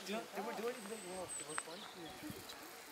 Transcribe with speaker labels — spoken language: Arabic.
Speaker 1: Do you want to do that? You want to point?